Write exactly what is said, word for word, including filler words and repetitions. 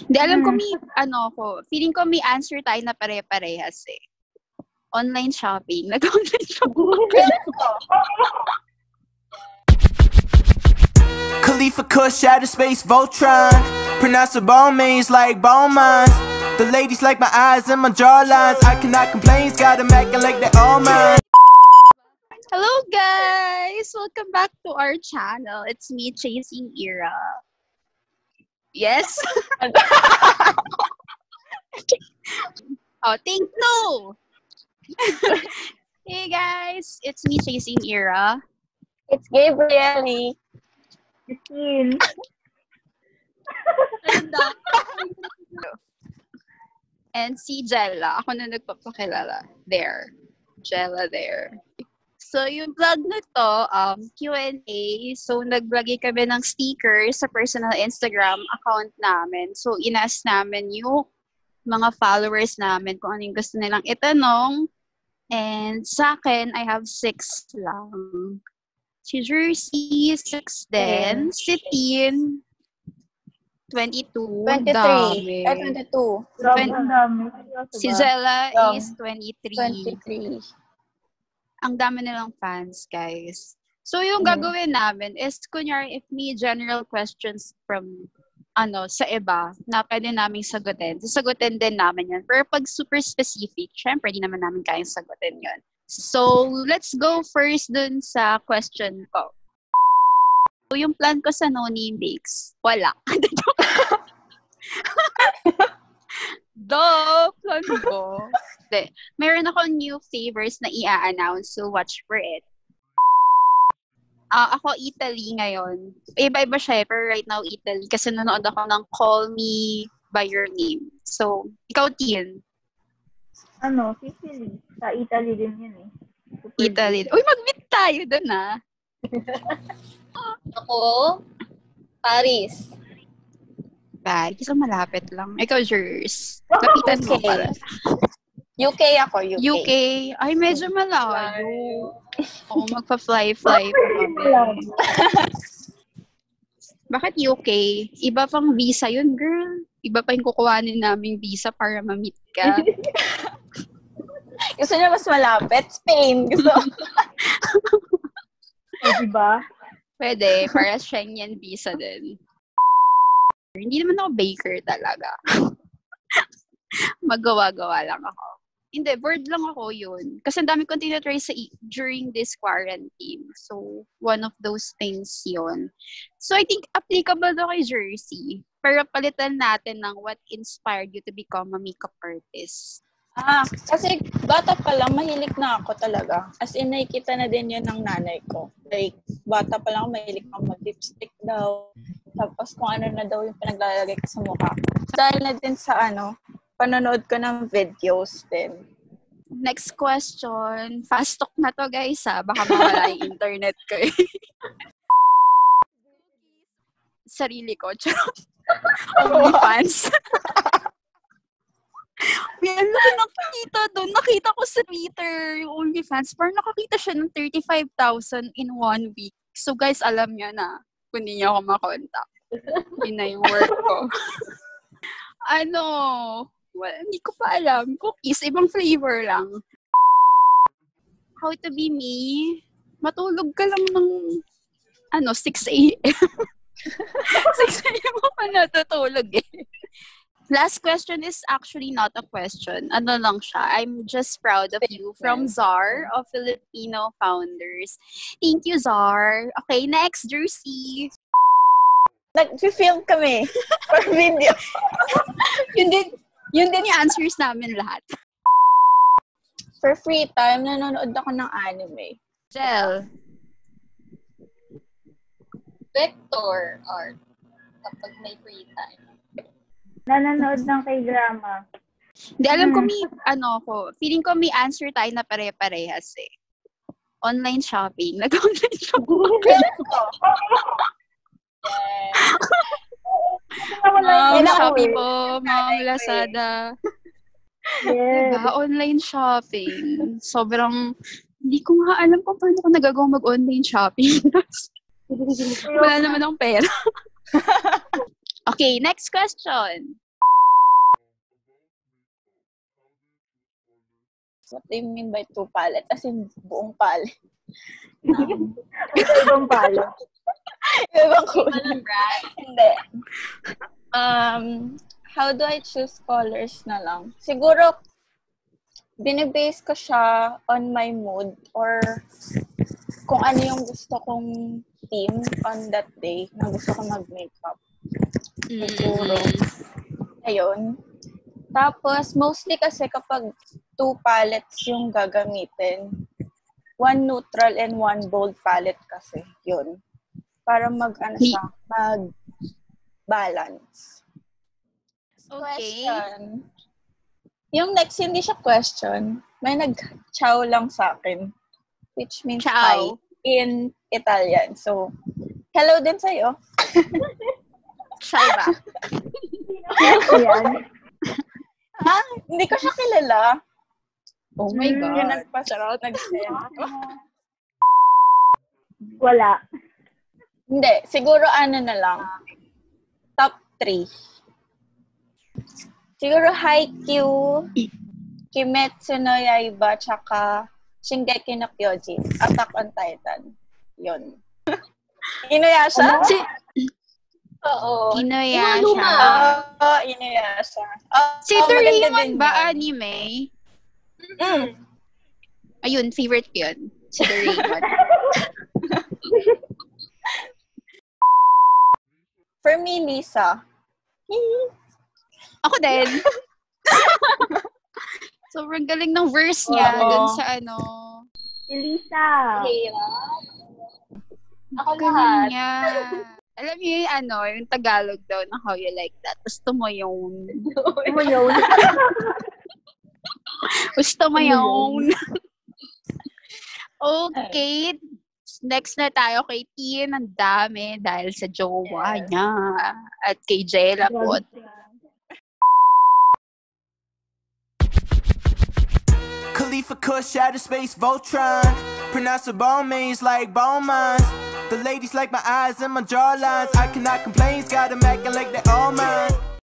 Hindi, alam ko Hmm. may, ano ko, feeling ko may answer tayo na pare-parehas eh. Online shopping. Nag-online shopping. Khalifa Kush, outer space, Voltron. Pronounce the bone means like bone mines. The ladies like my eyes and my jawlines. I cannot complain, got them acting like they all mine. Hello guys! Welcome back to our channel. It's me, Chasing Era. Yes? Oh, think no! Hey guys! It's me, Chasing Era. It's Gabrielle. Christine. And si Jella. Ako na nagpapakilala. There. Jella there. So, yung vlog na to, um, Q and A. So, nag-vlog kami ng stickers sa personal Instagram account namin. So, inas namin yung mga followers namin kung ano yung gusto nilang itanong. And sa akin, I have six lang. Si Jersey, six din. Si Tin, twenty-two. twenty-three. Dami. Ay, twenty-two. Grabe, ang dami. Si Jella Um, is twenty-three. twenty-three. Ang dami nilang fans, guys. So, yung Mm. gagawin namin is, kunyari, if may general questions from, ano, sa iba, na pwede namin sagutin, sasagutin din namin yan. Pero pag super specific, syempre, di naman namin kayang sagutin yun. So, let's go first dun sa question ko. So, yung plan ko sa No Name Bakes, wala. Do, plan ko. De, meron ako new favors na i-announce, so watch for it. Ah, ako Italy ngayon. Iba-iba siya eh, pero right now Italy kasi nanonood ako ng Call Me by Your Name. So, ikaw Tin. Ano, Sicily. Sa Italy din yun eh. Super Italy. Uy, mag-meet tayo dun ah. Ako, Paris. Bye. Kasi malapit lang. Ikaw, Jers. Lapitan mo Okay. pala. U K ako, U K. U K. Ay, medyo malayo. Oo, magpa-fly-fly pa kami. Bakit U K? Iba pang visa yun, girl. Iba pa yung kukuhanin naming visa para ma-meet ka. Gusto niya mas malapit? Spain. Gusto. Eh, diba? Pwede, para Schengen visa din. Hindi naman ako baker talaga. Magawa-gawa lang ako. Hindi, bored lang ako yun. Kasi ang dami kong tinatry sa i- during this quarantine. So, one of those things yun. So, I think applicable to kay Jersey. Pero palitan natin ng what inspired you to become a makeup artist. Ah, kasi bata pa lang, mahilig na ako talaga. As in, nakikita na din yun ng nanay ko. Like, bata pa lang, mahilig na mag-lipstick daw. Tapos kung ano na daw yung pinaglalagay ko sa mukha. Dahil na din sa ano, panonood ko ng videos din. Next question. Fast talk na to, guys, ha? Baka mawala yung internet ko, eh. Sarili ko. Charot. OnlyFans. Yan lang nakikita doon. Nakita ko sa Twitter yung OnlyFans. Parang nakakita siya ng thirty-five thousand in one week. So, guys, alam niyo na kung hindi niyo ako makontak. Yun na yung work ko. Ano? Well, hindi ko pa alam. Cookies, ibang flavor lang. How to be me? Matulog ka lang ng ano, six a.m. six a.m. ako natutulog eh. Last question is actually not a question. Ano lang siya. I'm just proud of you from Zar of Filipino Founders. Thank you, Zar. Okay, next, Jersey. Nag-film kami for video. Yun din, yun din yung answers namin lahat. For free time, nanonood ako ng anime. Jel. Vector art. Kapag may free time. Nanonood ng kay drama. Hindi, alam ko may, ano ko, feeling ko may answer tayo na pare-parehas eh. Online shopping. Nag-online shopping. Ma'am, Shopee po. Ma'am, Lazada. Yes. Diba? Online shopping. Sobrang, hindi ko nga alam kung paano ko nagagawa mag-online shopping. Wala naman akong pera. Okay, next question. What do you mean by two palette? As in, buong palette. Ibang palo. Ibang kulay. Hindi. Um, how do I choose colors na lang? Siguro, binibase ko siya on my mood or kung ano yung gusto kong theme on that day na gusto ko mag-makeup. Siguro. Ayun. Tapos, mostly kasi kapag two palettes yung gagamitin, one neutral and one bold palette kasi. Yun. Para mag, ano siya, mag-balance. Okay. Question. Yung next, hindi siya question. May nag-ciao lang sa akin. Which means Ciao. hi in Italian. So, hello din sa'yo. Siya ba? Yan. Ha? Hindi ko siya kilala. Oh my Yung God. nagpasarap, nagsaya ako. Wala. Hindi. Siguro ano na lang. Top three. Siguro Haikyuu, Kimetsu no Yaiba, tsaka Shingeki no Kyojin, Attack on Titan. Yun. Inuyasha? Si, Oo. Inuyasha. Oo, Inuyasha. Oh, Si oh, maganda Doraemon din ba yun. anime? Mm. Ayun, favorite ko yun. Si Doraemon. For me, Lisa. Ako din. Sobrang galing ng verse niya Oo. dun sa ano. Elisa. Ako Galing lahat. niya. Alam niyo yung ano, yung Tagalog daw na how you like that. Gusto mo yung... Ano mo yun? Gusto mo yung... Okay. Next na tayo kay Tien. Ang dami dahil sa jowa niya. At kay Jella po. Khalifa Kush, outer space, Voltron. Pronounce the bone mains like bone mines. The ladies like my eyes and my jawlines. I cannot complain, got them acting like they're all mine.